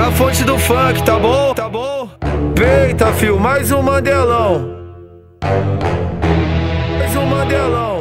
na fonte do funk, tá bom? Tá bom? Peita, fio, mais um Mandelão. Mais um Mandelão.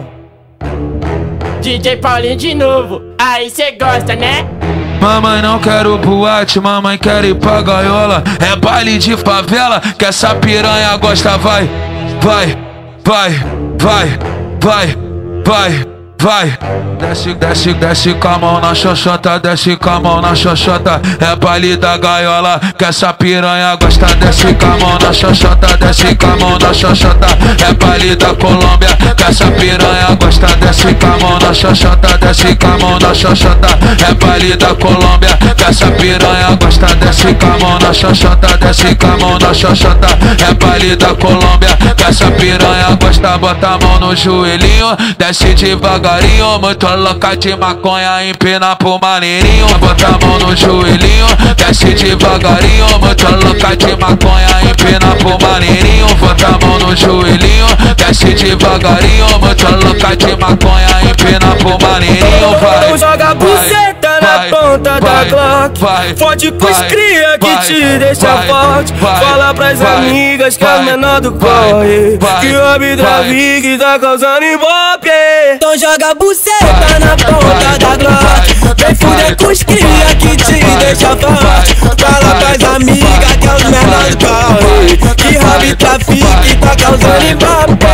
DJ Paulinho de novo, aí cê gosta, né? Mamãe não quero boate, mamãe quer ir pra gaiola. É baile de favela que essa piranha gosta. Vai, vai, vai, vai, vai, vai, vai. Desce, desce, desce com a mão na xoxota, desce com a mão na xoxota. É baile da gaiola que essa piranha gosta. Desce com a mão na xoxota, desce com a mão na xoxota. É baile da Colômbia que essa piranha gosta. Desce com a mão na xoxota, desce com a mão na xoxota. É baile da Colômbia que essa piranha gosta. Desce com a mão na xoxota, desce com a mão na xoxota. É baile da Colômbia que essa piranha gosta. Bota a mão no joelhinho, desce devagarinho. Muito louca de maconha, empina pro maneirinho. Bota a mão no joelhinho, desce devagarinho. Muito louca de maconha, empina pro maneirinho. Bota a mão no joelhinho, desce devagarinho. Muito louca de maconha, empina pro maneirinho. Vai, joga a buceta na ponta da Glock. Fode com os cria que te deixa forte. Fala pras amigas que é o menor do corre, que o Abdravig tá causando ibope. Então joga a buceta na ponta da Glock. Vem fuder com os cria que te deixa forte. Fala pras amigas que é o menor do corre, que o Abdravig tá causando ibope.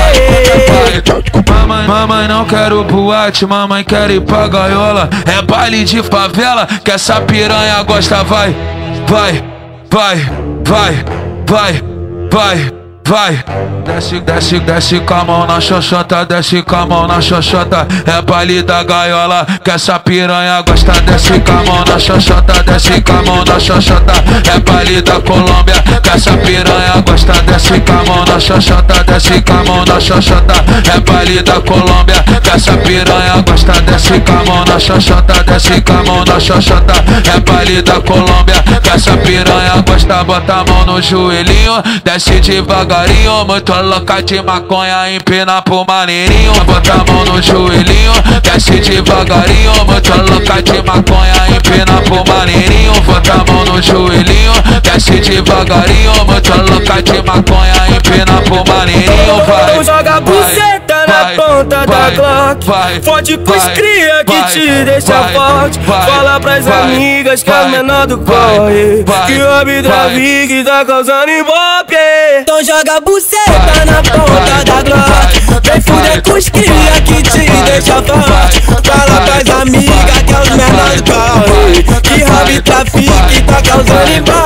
Mamãe não quero boate, mamãe quer ir pra gaiola. É baile de favela que essa piranha gosta. Vai, vai, vai, vai, vai, vai, vai. Desce, desce, desce com a mão na xoxota, desce com a mão na xoxota. É baile da gaiola que essa piranha gosta. Desce com a mão na xoxota, desce com a mão na xoxota. É baile da Colômbia que essa piranha gosta. Desce com a mão na xoxota, desce com a mão na xoxota. É baile da Colômbia que essa piranha gosta. Desce com a mão na xoxota, desce com a mão na xoxota. É baile da Colômbia que essa piranha gosta. Bota a mão no joelhinho, desce devagarinho. Muito louca de maconha, empina pro maneirinho. Bota a mão no joelhinho, desce devagarinho. Muito louca de maconha, empina pro maneirinho. Bota a mão no joelhinho, desce devagarinho. Muito louca de maconha, empina pro maneirinho. Vai, joga a buceta na ponta da Glock. Fode com os cria que te deixa forte. Fala pras amigas que é o menor do corre, que o Abdravig tá causando ibope. Então joga a buceta na ponta da Glock. Vem fuder com os cria que te deixa forte. Fala pras amigas que é o menor do corre, que o Abdravig tá causando ibope.